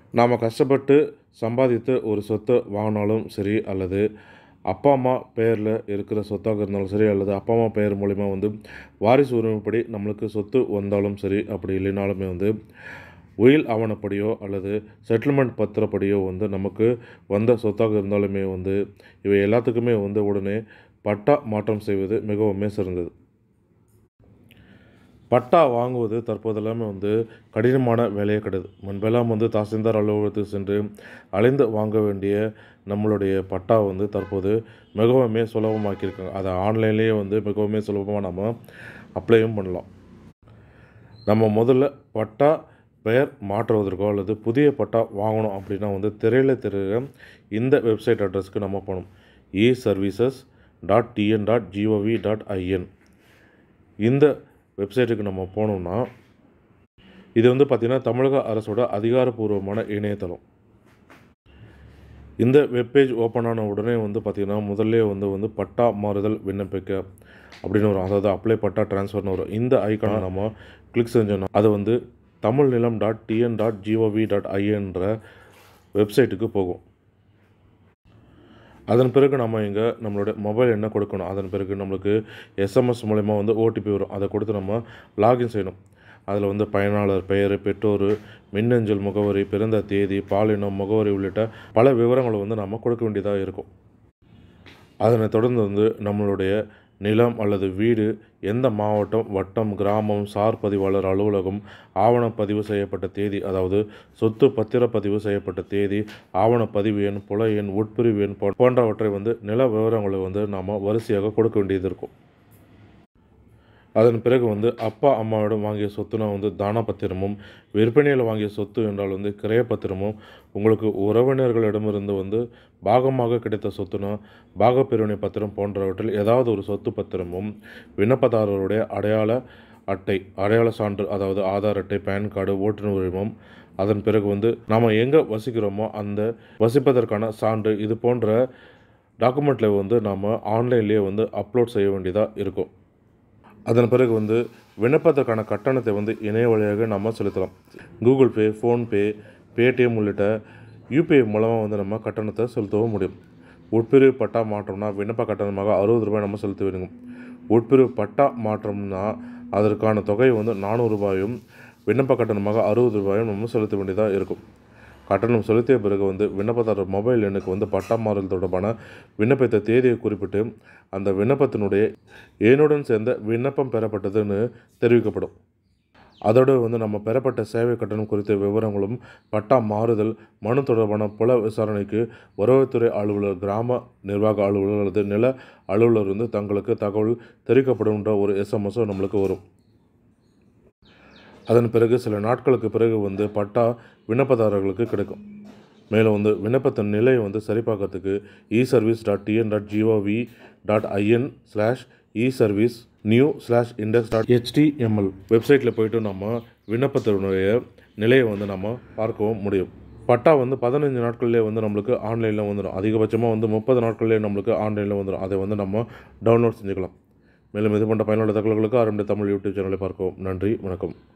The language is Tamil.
நாம் கஷ்டப்பட்டு சம்பாதித்து ஒரு சொத்தை வாங்கினாலும் சரி, அல்லது அப்பா அம்மா பெயரில் இருக்கிற சொத்தாக இருந்தாலும் சரி, அல்லது அப்பா அம்மா பெயர் மூலிமா வாரிசு உரிமைப்படி நம்மளுக்கு சொத்து வந்தாலும் சரி, அப்படி இல்லைனாலுமே உயில் ஆவணப்படியோ அல்லது செட்டில்மெண்ட் பத்திரப்படியோ நமக்கு வந்த சொத்தாக இருந்தாலுமே இவை எல்லாத்துக்குமே உடனே பட்டா மாற்றம் செய்வது மிகவும் சிறந்தது. பட்டா வாங்குவது தற்போதெல்லாமே கடினமான வேலையே கிடையாது. முன்பெல்லாம் தாசில்தார் அலுவலகத்துக்கு சென்று அலைந்து வாங்க வேண்டிய நம்மளுடைய பட்டா தற்போது மிகவும் சுலபமாக்கியிருக்காங்க. அதை ஆன்லைன்லேயே மிகவும் சுலபமாக நம்ம அப்ளையும் பண்ணலாம். நம்ம முதல்ல பட்டா பெயர் மாற்றுவதற்கோ அல்லது புதிய பட்டா வாங்கணும் அப்படின்னா திரையில் தெரிகிற இந்த வெப்சைட் அட்ரஸ்க்கு நம்ம போகணும். eservices.tn.gov.in. இந்த வெப்சைட்டுக்கு நம்ம போனோம்னா இது பார்த்திங்கன்னா தமிழக அரசோட அதிகாரப்பூர்வமான இணையதளம். இந்த வெப்பேஜ் ஓப்பன் ஆன உடனே பார்த்திங்கன்னா முதல்ல பட்டா மாறுதல் விண்ணப்பிக்க அப்படின்னு வரும். அதாவது அப்ளை பட்டா ட்ரான்ஸ்ஃபர்னு வரும். இந்த ஐக்கானை நம்ம கிளிக் செஞ்சோன்னா அது tamilnilam.tn.gov.inன்ற வெப்சைட்டுக்கு போகும். அதன் பிறகு நம்ம இங்கே நம்மளோட மொபைல் எண்ணை கொடுக்கணும். அதன் பிறகு நம்மளுக்கு எஸ்எம்எஸ் மூலமா ஓடிபி வரும். அதை கொடுத்து நம்ம லாகின் செய்யணும். அதில் பயனாளர் பெயர், பெற்றோர், மின்னஞ்சல் முகவரி, பிறந்த தேதி, பாலினம், முகவரி உள்ளிட்ட பல விவரங்களை நம்ம கொடுக்க வேண்டியதாக இருக்கும். அதனைத் தொடர்ந்து நம்மளுடைய நிலம் அல்லது வீடு, எந்த மாவட்டம், வட்டம், கிராமம், சார் பதிவாளர் அலுவலகம், ஆவணப்பதிவு செய்யப்பட்ட தேதி, அதாவது சொத்து பத்திரப்பதிவு செய்யப்பட்ட தேதி, ஆவணப்பதிவு எண், புல எண், உட்பிரிவு எண் போன்றவற்றை நில விவரங்களை நாம் வரிசையாக கொடுக்க வேண்டியது இருக்கும். அதன் பிறகு அப்பா அம்மாவிடம் வாங்கிய சொத்துனா தான பத்திரமும், விற்பனையில் வாங்கிய சொத்து என்றால் கிரயப்பத்திரமும், உங்களுக்கு உறவினர்களிடமிருந்து பாகமாக கிடைத்த சொத்துனா பாகப்பிரிவினை பத்திரம் போன்றவற்றில் ஏதாவது ஒரு சொத்து பத்திரமும், விண்ணப்பதாரருடைய அடையாள அட்டை, அடையாள சான்று, அதாவது ஆதார் அட்டை, பேன் கார்டு, ஓட்டுநர் உரிமம், அதன் பிறகு நாம் எங்கே வசிக்கிறோமோ அந்த வசிப்பதற்கான சான்று, இது போன்ற டாக்குமெண்ட்டில் நாம் ஆன்லைன்லேயே அப்லோட் செய்ய வேண்டியதாக இருக்கும். அதன் பிறகு விண்ணப்பதற்கான கட்டணத்தை இணைய வழியாக நம்ம செலுத்தலாம். கூகுள் பே, ஃபோன்பே, பேடிஎம் உள்ளிட்ட யூபிஐ மூலமாக நம்ம கட்டணத்தை செலுத்தவும் முடியும். உட்பிரிவு பட்டா மாற்றம்னா விண்ணப்ப கட்டணமாக ₹60 நம்ம செலுத்த வேண்டும். உட்பிரிவு பட்டா மாற்றம்னா அதற்கான தொகை ₹400, விண்ணப்ப கட்டணமாக ₹60 நம்ம செலுத்த வேண்டியதாக இருக்கும். கட்டணம் செலுத்திய பிறகு விண்ணப்பதாரர் மொபைல் எண்ணுக்கு பட்டா மாறுதல் தொடர்பான விண்ணப்பித்த தேதியை குறிப்பிட்டு அந்த விண்ணப்பத்தினுடைய எண்ணுடன் சேர்ந்த விண்ணப்பம் பெறப்பட்டதுன்னு தெரிவிக்கப்படும். அதோடு நம்ம பெறப்பட்ட சேவை கட்டணம் குறித்த விவரங்களும், பட்டா மாறுதல் மனு தொடர்பான புல விசாரணைக்கு வருவாய்த்துறை அலுவலர், கிராம நிர்வாக அலுவலர் அல்லது நில அலுவலர் தங்களுக்கு தகவல் தெரிவிக்கப்படும்ன்ற ஒரு எஸ்எம்எஸும் நம்மளுக்கு வரும். அதன் பிறகு சில நாட்களுக்கு பிறகு பட்டா விண்ணப்பதாரர்களுக்கு கிடைக்கும். மேலும் விண்ணப்பத்தின் நிலையை சரிபார்க்கறதுக்கு eservice.tn.gov.in/eservice/new/index.html வெப்சைட்டில் போய்ட்டு நம்ம விண்ணப்பத்தினுடைய நிலையை நம்ம பார்க்கவும் முடியும். பட்டா 15 நாட்கள்லேயே நம்மளுக்கு ஆன்லைனில் வந்துடும். அதிகபட்சமாக 30 நாட்கள்லேயே நம்மளுக்கு ஆன்லைனில் வந்துடும். அதை நம்ம டவுன்லோட் செஞ்சுக்கலாம். மேலும் இது போன்ற பயனுள்ள தகவல்களுக்கு ஆரம்ப தமிழ் யூடியூப் சேனலை பார்க்கவும். நன்றி, வணக்கம்.